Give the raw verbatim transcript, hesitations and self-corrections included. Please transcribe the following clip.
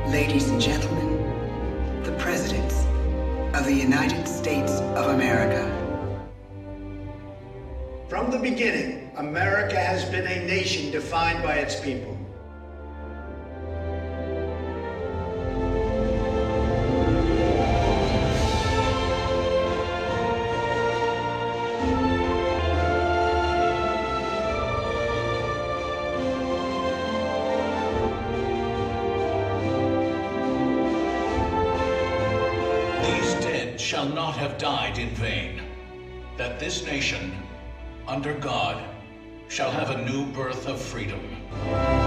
Ladies and gentlemen, the presidents of the United States of America. From the beginning, America has been a nation defined by its people. Shall not have died in vain, that this nation, under God, shall have a new birth of freedom.